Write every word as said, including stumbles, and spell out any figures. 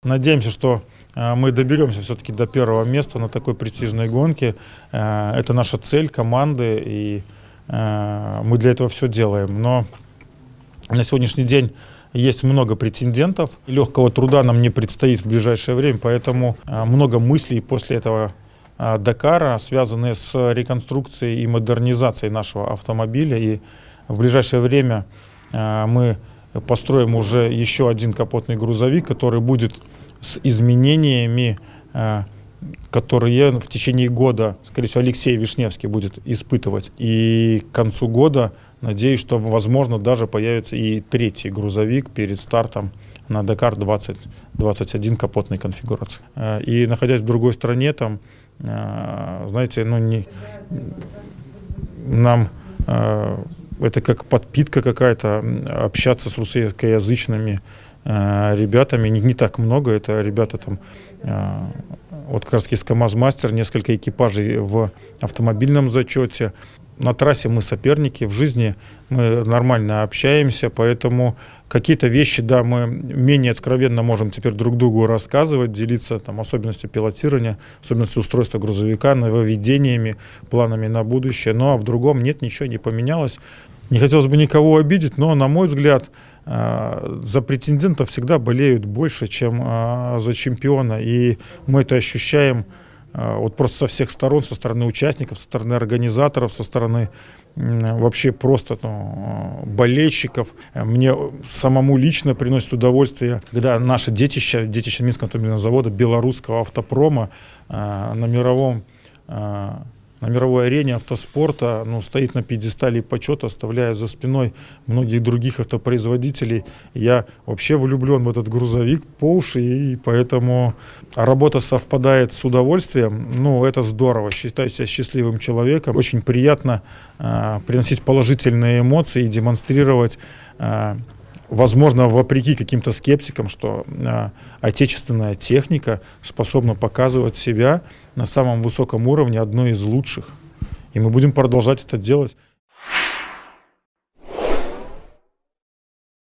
Надеемся, что мы доберемся все-таки до первого места на такой престижной гонке. Это наша цель команды, и мы для этого все делаем. Но на сегодняшний день есть много претендентов. Легкого труда нам не предстоит в ближайшее время, поэтому много мыслей после этого Дакара, связанные с реконструкцией и модернизацией нашего автомобиля. И в ближайшее время мы построим уже еще один капотный грузовик, который будет с изменениями, которые в течение года, скорее всего, Алексей Вишневский будет испытывать. И к концу года, надеюсь, что, возможно, даже появится и третий грузовик перед стартом на Дакар двадцать двадцать один капотной конфигурации. И находясь в другой стране, там, знаете, ну, не, нам это как подпитка какая-то, общаться с русскоязычными ребятами, не, не так много, это ребята там, вот как раз таки с КамАЗ-мастер, несколько экипажей в автомобильном зачете. На трассе мы соперники, в жизни мы нормально общаемся, поэтому какие-то вещи, да, мы менее откровенно можем теперь друг другу рассказывать, делиться там особенностями пилотирования, особенностями устройства грузовика, нововведениями, планами на будущее, но в другом нет, ничего не поменялось. Не хотелось бы никого обидеть, но, на мой взгляд, за претендентов всегда болеют больше, чем за чемпиона, и мы это ощущаем вот просто со всех сторон, со стороны участников, со стороны организаторов, со стороны вообще просто ну, болельщиков. Мне самому лично приносит удовольствие, когда наше детище, детище Минского автомобильного завода, белорусского автопрома на мировом на мировой арене автоспорта, ну, стоит на пьедестале почета, оставляя за спиной многих других автопроизводителей. Я вообще влюблен в этот грузовик по уши, и поэтому работа совпадает с удовольствием. Ну, это здорово. Считаю себя счастливым человеком. Очень приятно э, приносить положительные эмоции и демонстрировать, э, возможно, вопреки каким-то скептикам, что э, отечественная техника способна показывать себя на самом высоком уровне, одной из лучших. И мы будем продолжать это делать.